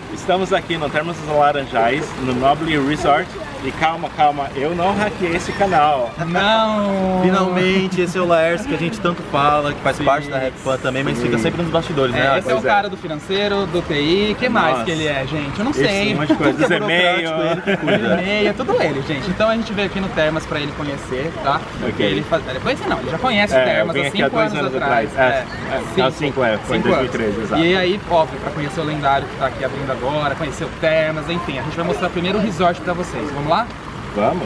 Estamos aqui no Termas dos Laranjais, no Noble Resort. E calma, eu não hackeei esse canal. Não! Finalmente, esse é o Laércio que a gente tanto fala, que faz parte da Rap Fan também, mas fica sempre nos bastidores, né? Esse é o cara do financeiro, do TI, que mais que ele é, gente? Eu não sei. Um monte de coisa, dos e-mails. E-mail, tudo ele, gente. Então a gente veio aqui no Termas pra ele conhecer, tá? Ok. Ele conhece não, ele já conhece o Termas há 5 anos atrás. Foi em 2013, exato. E aí, óbvio, pra conhecer o lendário que tá aqui abrindo agora, conhecer o Termas, enfim, a gente vai mostrar primeiro o resort pra vocês. Vamos lá? Vamos!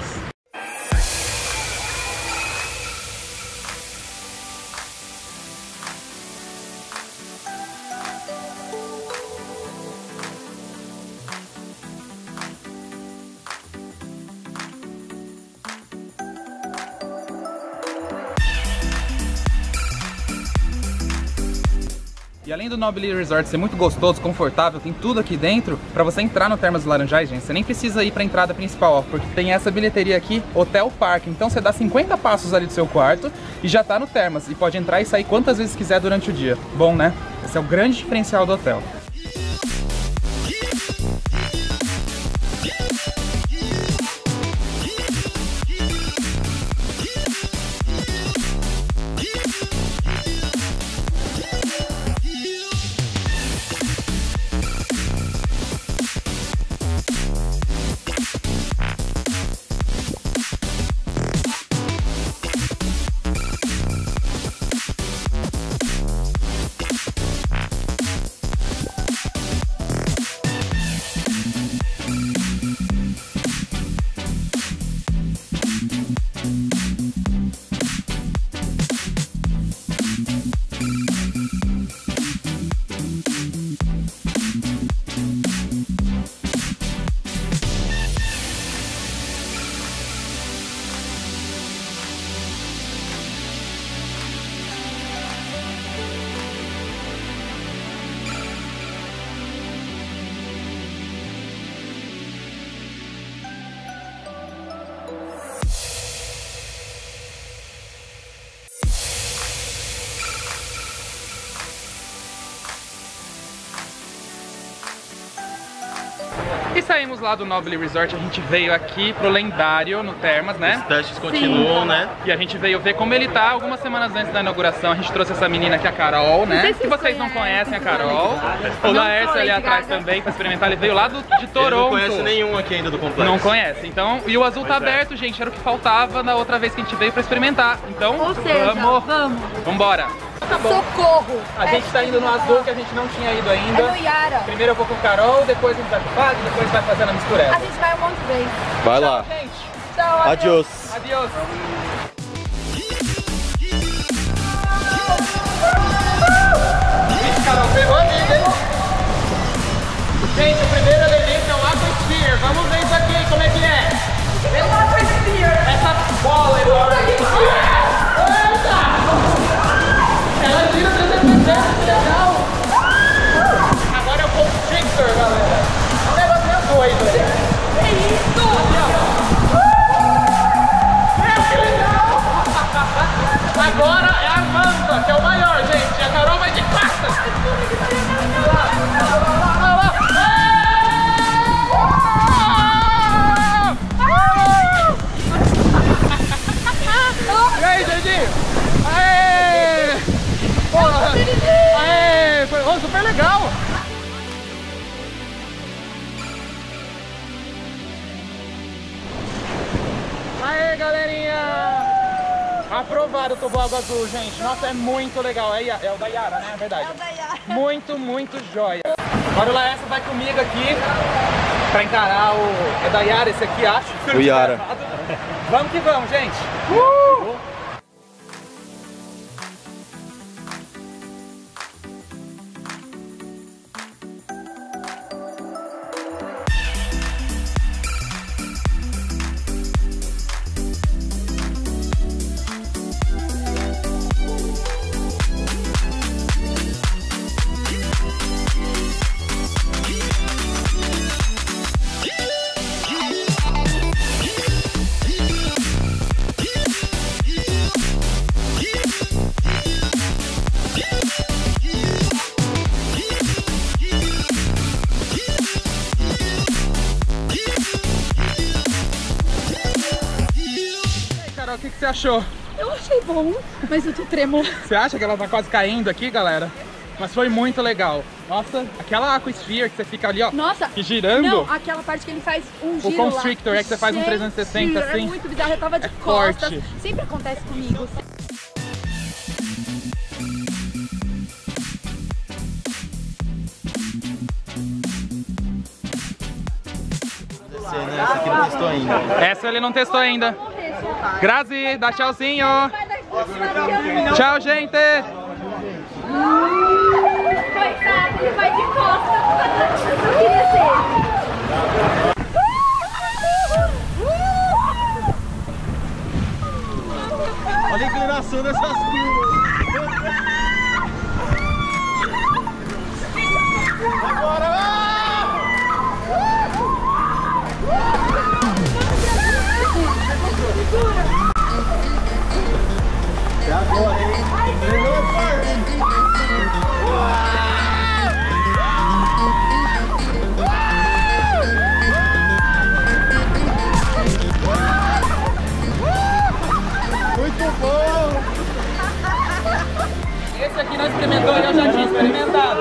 E além do Noble Resort ser muito gostoso, confortável, tem tudo aqui dentro. Pra você entrar no Termas dos Laranjais, gente, você nem precisa ir pra entrada principal, ó, porque tem essa bilheteria aqui, Hotel Park. Então você dá 50 passos ali do seu quarto e já tá no Termas. E pode entrar e sair quantas vezes quiser durante o dia. Bom, né? Esse é o grande diferencial do hotel. E saímos lá do Noble Resort, a gente veio aqui pro lendário, no Termas, né? Os testes continuam, né? E a gente veio ver como ele tá algumas semanas antes da inauguração. A gente trouxe essa menina aqui, a Carol, né? Que vocês não conhecem a Carol. O Laércio ali atrás também, pra experimentar. Ele veio lá de Toronto. Ele não conhece nenhum aqui ainda do complexo. Não conhece. Então, e o azul tá aberto, gente. Era o que faltava na outra vez que a gente veio pra experimentar. Então, ou seja, vamos. Vambora. Tá bom. Socorro! A gente tá indo no azul que a gente não tinha ido ainda. É no Yara. Primeiro eu vou com o Carol, depois a gente vai pro Fábio, depois vai fazendo a mistureba. A gente vai um monte de vezes. Vai lá. Tchau, gente. Tchau, Adiós. Adiós. Carol, ferrou a vida, hein? Gente, o primeiro elemento é o Aquasphere. Vamos ver isso aqui, como é que é? O Aquasphere. Essa bola enorme. Ela tira 360, que legal! Agora é o Constrictor, galera. É um negócio meio doido. Que isso? Que legal! Agora é a Manta, que é o maior, gente. A Carol vai de patas. E aí, Jardim? Aê! Porra! Aê! Foi super legal! Aê, galerinha! Aprovado o toboágua azul, gente. Nossa, é muito legal. É o da Yara, né? É verdade. É o da Yara. Muito, muito joia. Agora o Laércio vai comigo aqui pra encarar o... É da Yara esse aqui, acho. O Yara. Vamos que vamos, gente! que você achou? Eu achei bom, mas eu tô trêmula. Você acha que ela tá quase caindo aqui, galera? Mas foi muito legal. Nossa, aquela Aquasphere que você fica ali, ó. Nossa, girando. Não, aquela parte que ele faz um giro O Constrictor lá. é que você faz um 360 É assim. muito bizarro, eu tava de É costas. forte. Sempre acontece comigo. Essa aqui não testou ainda. Essa ele não testou ainda. Grazi, dá tchauzinho. Tchau, gente. Coitado, ele vai de costas. Eu queria ser. Olha a inclinação dessas curvas. Agora! É agora, hein? Muito bom! Esse aqui não experimentou e eu já tinha experimentado.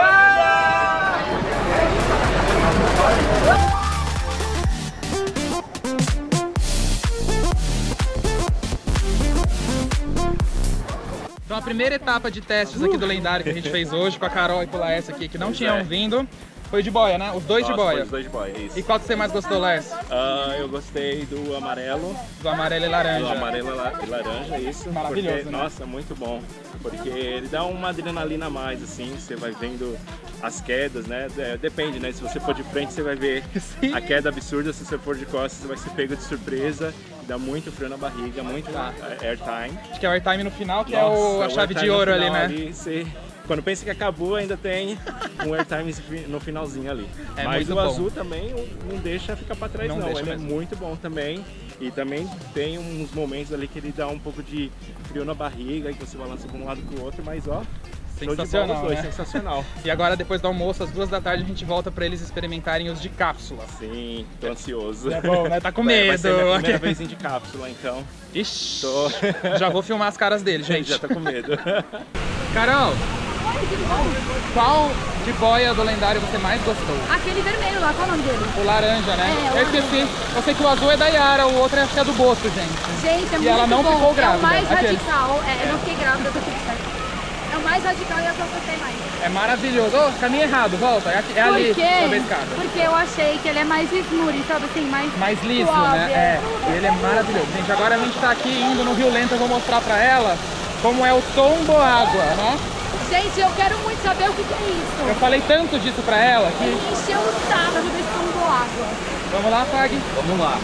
Então a primeira etapa de testes aqui do lendário que a gente fez hoje com a Carol e com o Laércio aqui, que não tinham vindo, foi de boia, né? Os dois de boia. Os dois de boia, isso. E qual que você mais gostou, Laércio? Eu gostei do amarelo. Do amarelo e laranja. Do amarelo e laranja, isso. Maravilhoso, porque, né? Nossa, muito bom. Porque ele dá uma adrenalina a mais, assim, você vai vendo as quedas, né? Depende, né? Se você for de frente, você vai ver Sim. a queda absurda. Se você for de costas, você vai ser pego de surpresa. Dá muito frio na barriga, muito airtime. Acho que é o airtime no final, que Nossa, é a o chave de airtime no ouro ali, final né? ali, quando pensa que acabou, ainda tem um airtime no finalzinho ali. É Mas muito o bom. azul também não deixa ficar pra trás, Não não. deixa Ele mesmo. é muito bom também. E também tem uns momentos ali que ele dá um pouco de frio na barriga, que você balança de um lado pro outro, mas ó, show de bola os Sensacional, dois, né? sensacional. E agora, depois do almoço, às 2 da tarde, a gente volta pra eles experimentarem os de cápsula. Sim, tô ansioso. É bom, né? Tá com Vai ser minha medo. primeira vez de cápsula, então. Ixi, Tô... já vou filmar as caras deles, gente. Já tô com medo. Carol, qual de boia do lendário você mais gostou? Aquele vermelho lá, qual é o nome dele? O laranja, né? É, o Eu esqueci. Eu sei que o azul é da Yara, o outro acho que é do Boto, gente. Gente, é muito ela não bom. ficou grávida, É o mais aquele. radical. Eu não fiquei grávida, tá tudo certo. É o mais radical e é o que eu gostei mais. É maravilhoso. Ô, caminho errado, volta. É ali, sob a escada. Porque eu achei que ele é mais smooth, sabe assim, mais liso, suave, né? É, ele é maravilhoso. Gente, agora a gente tá aqui indo no Rio Lento, eu vou mostrar pra ela como é o tomboágua, né? Gente, eu quero muito saber o que é isso. Eu falei tanto disso pra ela que... Ele encheu o saco desse tombo água. Vamos lá, Fag? Vamos lá.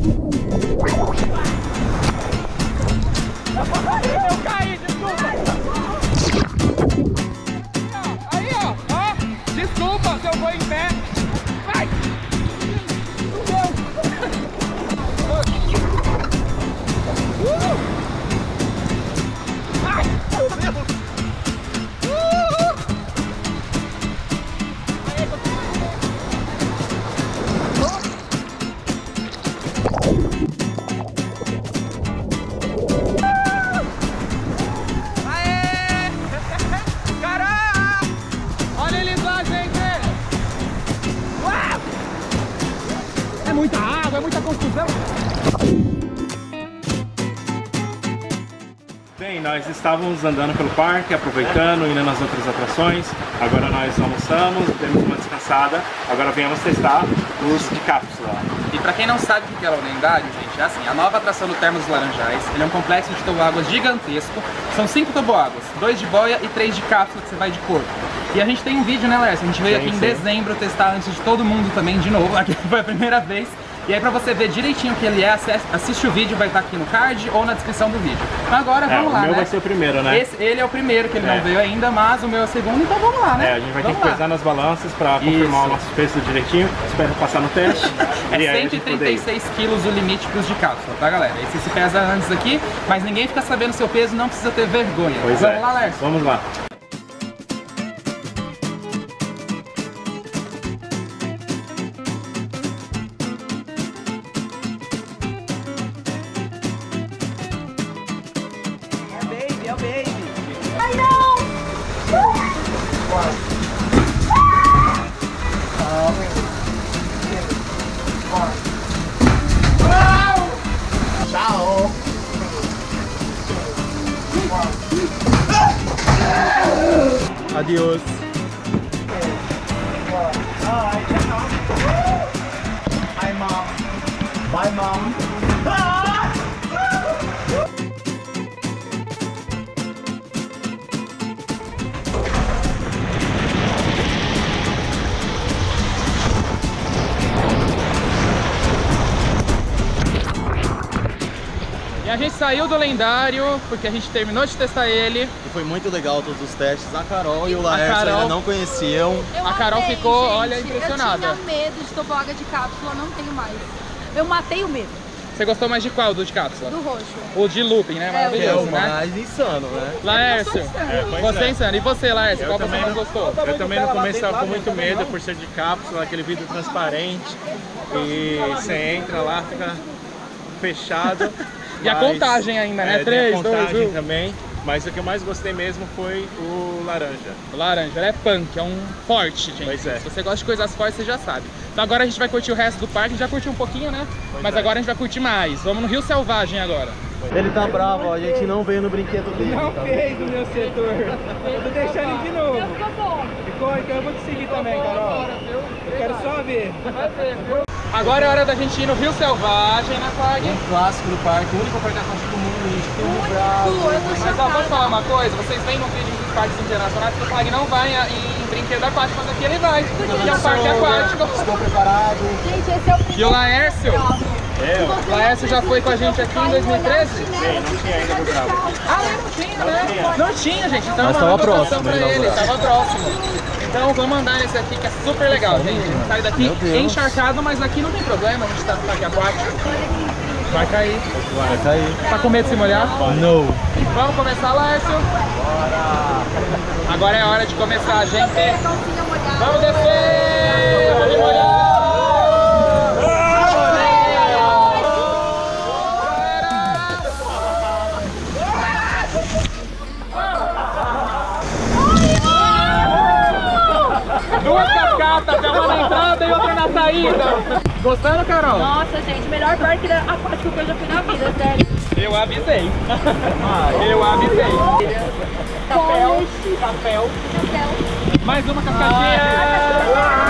Eu caí, desculpa! Aí, ó, desculpa se eu vou em pé. Vai! Ai, meu Deus! Muita água, é muita confusão. Bem, nós estávamos andando pelo parque, aproveitando, indo nas outras atrações. Agora nós almoçamos, demos uma descansada. Agora viemos testar os de cápsula. E pra quem não sabe o que é o lendário, gente, é assim, a nova atração do Termas dos Laranjais, ele é um complexo de toboáguas gigantesco. São 5 toboáguas, 2 de boia e 3 de cápsula que você vai de corpo. E a gente tem um vídeo, né, Laércio? A gente veio aqui em dezembro testar antes de todo mundo também, de novo, aqui foi a primeira vez. E aí pra você ver direitinho o que ele é, assiste o vídeo, vai estar aqui no card ou na descrição do vídeo. Então agora vamos lá, o meu né? vai ser o primeiro, né? Ele é o primeiro, que ele não veio ainda, mas o meu é o segundo, então vamos lá, né? A gente vai ter que pesar nas balanças pra confirmar o nosso peso direitinho. Espero passar no teste. É 136 quilos o limite pros de cápsula, tá, galera? Esse se pesa antes aqui, mas ninguém fica sabendo seu peso, não precisa ter vergonha. Pois vamos lá, Lércio? Vamos lá. Adiós. Hi, mom. Bye, mom. E a gente saiu do lendário porque a gente terminou de testar ele. E foi muito legal todos os testes. A Carol e o Laércio Carol ainda não conheciam. Eu A Carol amei, ficou, gente. olha, impressionada. Eu tinha medo de toboágua de cápsula, não tenho mais. Eu matei o medo Você gostou mais de qual, do de cápsula? do roxo. O de looping, né? Que é Maravilhoso, o né? mais insano, né? Laércio, você é insano. E você, Laércio, qual você também mais não- gostou? Eu também no começo estava com muito medo por ser de cápsula, aquele vidro transparente. E você entra lá, fica fechado. E a contagem ainda, né? Tem 3, a 2, contagem 1. também. Mas o que eu mais gostei mesmo foi o laranja. Laranja, ele é punk, é um forte, gente. Pois é. Se você gosta de coisas fortes, você já sabe. Então agora a gente vai curtir o resto do parque, já curtiu um pouquinho, né? Mas é. agora a gente vai curtir mais. Vamos no Rio Selvagem agora. Ele tá bravo, ó. A gente não veio no brinquedo dele. Não tá? fez o meu setor. Tô deixando ele de novo. Ficou bom. Ficou, então eu vou te seguir também, Carol. Eu quero só ver. Agora é hora da gente ir no Rio Selvagem, né, Fag? Um clássico do parque, o único parque aquático do mundo, gente. Tem um bravo. Eu tô Mas ó, chocada. posso falar uma coisa? Vocês veem no vídeo dos parques internacionais que o Fag não vai em brinquedo aquático, mas aqui ele vai. Porque é um parque aquático. Estou preparado. Gente, esse é o primeiro. E o Laércio? O Laércio já foi com a gente aqui em 2013? Sim, não tinha ainda do Bravo. Ah, não tinha, né? Não tinha, gente. Então Mas eu tava mando a próximo, pra né, ele, inaugurar. tava próximo. Então vamos andar nesse aqui que é super legal, gente. A gente sai daqui Meu Deus. encharcado, mas aqui não tem problema, a gente tá no parque aquático. Vai cair. Vai cair. Tá com medo de se molhar? Não. Vamos começar, Laércio? Agora é hora de começar, gente. Calcinha molhada. Vamos descer! Vamos molhar! Duas cascatas, uma na entrada e outra na saída. Gostando, Carol? Nossa, gente, melhor parque aquático que eu já fui na vida, sério. Eu avisei. Eu avisei. Capel, capel. Mais uma cascatinha.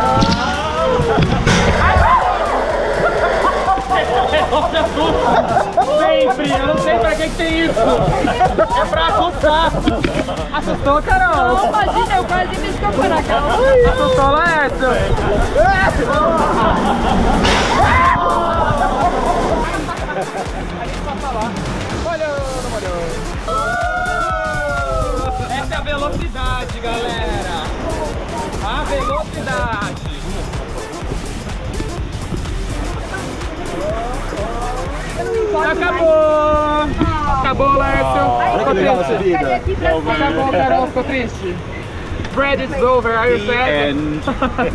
Sempre, eu não sei pra que tem isso. É pra assustar. Assustou, Carol? Não, imagina, eu quase me escapou na calça. Assustou, Laércio? Essa é a velocidade, galera. A velocidade. Acabou! Acabou, Laércio. Olha que legal essa vida. Acabou, Carol, ficou triste. Brad, it's over. Are you sad? Muito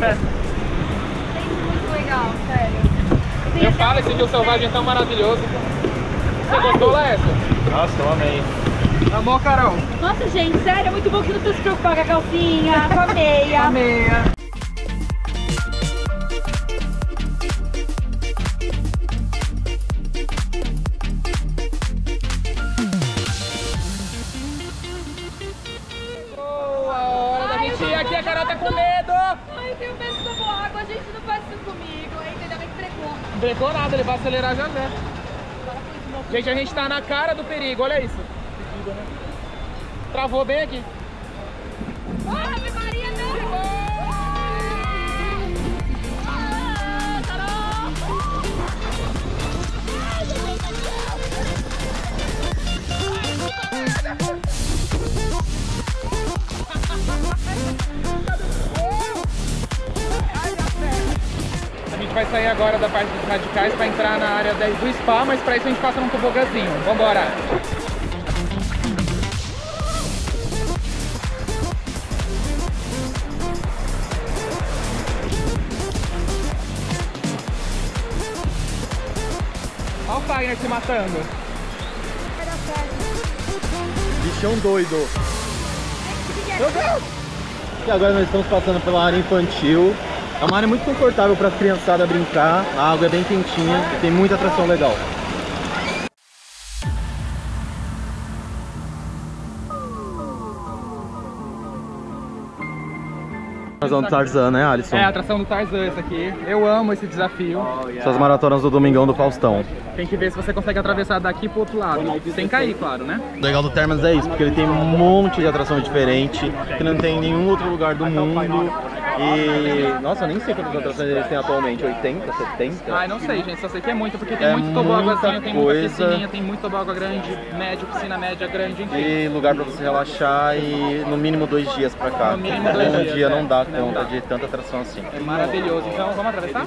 legal, sério. Eu falo, esse Rio Selvagem é tão maravilhoso. Você gostou, Laércio? Nossa, eu amei. Amor, Carol? Nossa, gente, sério, é muito bom que não precisa se preocupar com a calcinha, com a meia. A meia. Boa hora da gente ir aqui, a Carol tá com medo. Ai, eu tenho medo de tomar água, gente, não faz isso comigo. Ainda bem que brecou. Não brecou nada, ele vai acelerar já já. Gente, a gente tá na cara do perigo, olha isso. Travou bem aqui. Ave Maria, não! A gente vai sair agora da parte dos radicais para entrar na área do spa, mas para isso a gente passa num tobogazinho. Vambora! Olha o Fagner se matando. Bichão doido. E agora nós estamos passando pela área infantil. É uma área muito confortável para as criançadas brincar. A água é bem quentinha e tem muita atração legal. Atração do Tarzan, né, Alisson? É, a atração do Tarzan esse aqui. Eu amo esse desafio. Essas maratonas do Domingão do Faustão. Tem que ver se você consegue atravessar daqui pro outro lado. Sem cair, claro, né? O legal do Termas é isso, porque ele tem um monte de atração diferente, que não tem em nenhum outro lugar do mundo. E... nossa, eu nem sei quantas atrações eles têm atualmente, 80, 70? Ai, não sei, gente, só sei que é muito, porque tem muito toboáguazinho, tem muita piscininha, tem muito toboágua grande, médio, piscina média, grande, enfim. E lugar pra você relaxar e no mínimo 2 dias pra cá. No mínimo 2 dias, Um dia não dá não conta dá. de tanta atração assim. É maravilhoso, então vamos atravessar?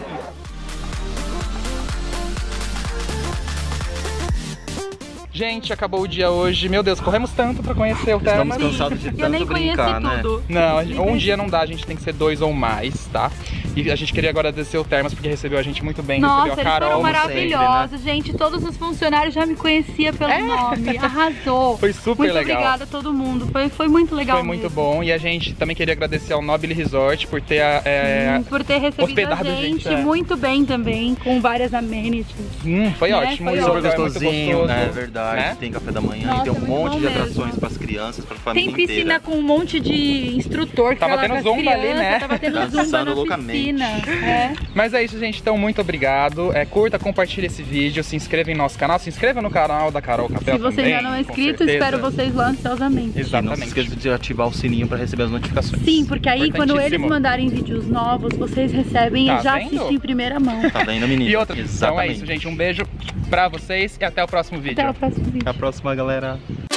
Gente, acabou o dia hoje. Meu Deus, corremos tanto pra conhecer o Termas. Estamos cansados de Eu nem tanto conheci brincar, né? tudo. Não, um dia não dá, a gente tem que ser 2 ou mais, tá? E a gente queria agradecer o Termas porque recebeu a gente muito bem, Nossa, recebeu a eles Carol. foram como maravilhosos, gente. Todos os funcionários já me conheciam pelo nome. Arrasou. Foi super muito legal. Obrigada a todo mundo. Foi muito legal. Foi muito mesmo. bom. E a gente também queria agradecer ao Nobile Resort por ter Por ter recebido hospedado a gente é. muito bem também, com várias amenities. Foi Né? ótimo. Foi e o Super lugar é muito gostosinho, gostoso, né? É verdade. né? Tem café da manhã Nossa, e tem um muito monte bom de mesmo. atrações pras crianças, pra família Tem piscina inteira. com um monte de instrutor que Tava fica lá tendo com as zumba ali, crianças, né? Tava tendo Dançando zumba na loucamente. piscina. É. Mas é isso, gente. Então, muito obrigado. Curta, compartilha esse vídeo, se inscreva em nosso canal, se inscreva no canal da Carol Capel Se você também, já não é com inscrito, certeza. espero vocês lá ansiosamente. E não se Exatamente. esqueça de ativar o sininho pra receber as notificações. Sim, porque aí quando eles Importantíssimo. mandarem vídeos novos, vocês recebem Tá e já vendo? assistem em primeira mão. Tá vendo, menino? E outra, então é Exatamente. isso, gente. Um beijo pra vocês e até o próximo vídeo. Até o próximo vídeo. Até a próxima, galera.